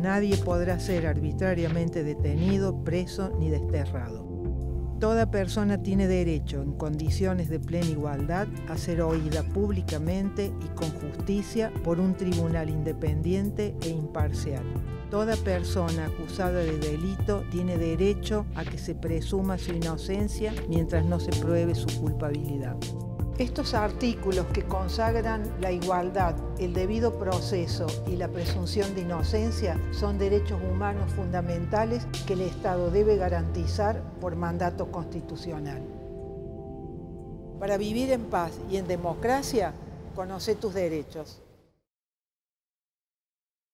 nadie podrá ser arbitrariamente detenido, preso ni desterrado. Toda persona tiene derecho, en condiciones de plena igualdad, a ser oída públicamente y con justicia por un tribunal independiente e imparcial. Toda persona acusada de delito tiene derecho a que se presuma su inocencia mientras no se pruebe su culpabilidad. Estos artículos que consagran la igualdad, el debido proceso y la presunción de inocencia son derechos humanos fundamentales que el Estado debe garantizar por mandato constitucional. Para vivir en paz y en democracia, conoce tus derechos.